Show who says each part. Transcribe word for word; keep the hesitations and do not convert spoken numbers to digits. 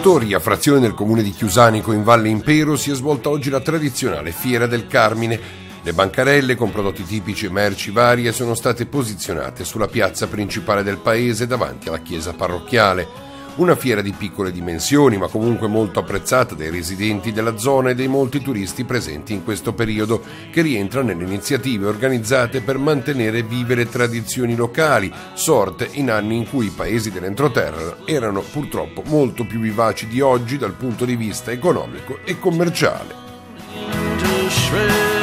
Speaker 1: Torria, frazione del comune di Chiusanico in Valle Impero, si è svolta oggi la tradizionale Fiera del Carmine. Le bancarelle con prodotti tipici e merci varie sono state posizionate sulla piazza principale del paese davanti alla chiesa parrocchiale. Una fiera di piccole dimensioni, ma comunque molto apprezzata dai residenti della zona e dei molti turisti presenti in questo periodo, che rientra nelle iniziative organizzate per mantenere vive le tradizioni locali, sorte in anni in cui i paesi dell'entroterra erano purtroppo molto più vivaci di oggi dal punto di vista economico e commerciale.